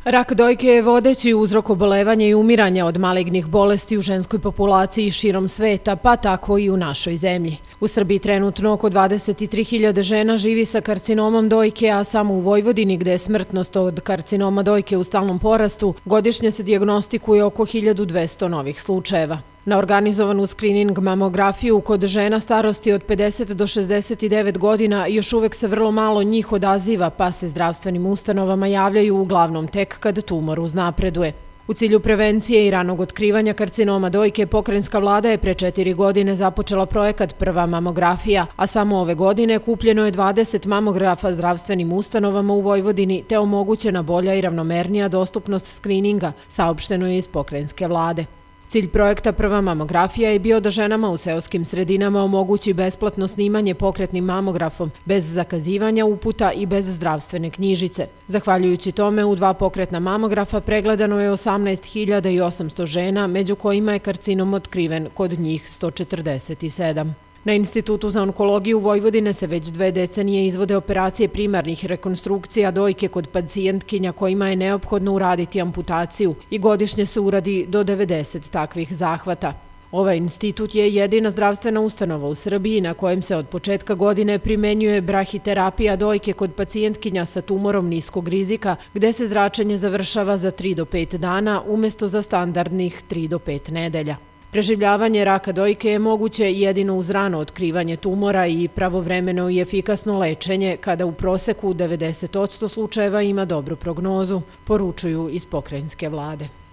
Rak dojke je vodeći uzrok obolevanja i umiranja od malignih bolesti u ženskoj populaciji širom sveta, pa tako i u našoj zemlji. U Srbiji trenutno oko 23.000 žena živi sa karcinomom dojke, a samo u Vojvodini, gde je smrtnost od karcinoma dojke u stalnom porastu, godišnje se dijagnostikuje oko 1200 novih slučajeva. Na organizovanu skrining mamografiju kod žena starosti od 50 do 69 godina još uvek se vrlo malo njih odaziva, pa se zdravstvenim ustanovama javljaju uglavnom tek kad tumor uznapreduje. U cilju prevencije i ranog otkrivanja karcinoma dojke, pokrajinska vlada je pre 4 godine započela projekat Prva mamografija, a samo ove godine kupljeno je 20 mamografa zdravstvenim ustanovama u Vojvodini te omogućena bolja i ravnomernija dostupnost skrininga, saopšteno je iz pokrajinske vlade. Cilj projekta Prva mamografija je bio da ženama u seoskim sredinama omogući besplatno snimanje pokretnim mamografom, bez zakazivanja uputa i bez zdravstvene knjižice. Zahvaljujući tome, u 2 pokretna mamografa pregledano je 18.800 žena, među kojima je karcinom otkriven kod njih 147. Na Institutu za onkologiju Vojvodine se već 2 decenije izvode operacije primarnih rekonstrukcija dojke kod pacijentkinja kojima je neophodno uraditi amputaciju i godišnje se uradi do 90 takvih zahvata. Ovaj institut je jedina zdravstvena ustanova u Srbiji na kojem se od početka godine primenjuje brahiterapija dojke kod pacijentkinja sa tumorom niskog rizika, gde se zračenje završava za 3 do 5 dana umesto za standardnih 3 do 5 nedelja. Preživljavanje raka dojke je moguće jedino uz rano otkrivanje tumora i pravovremeno i efikasno lečenje, kada u proseku 90% slučajeva ima dobru prognozu, poručuju iz pokrajinske vlade.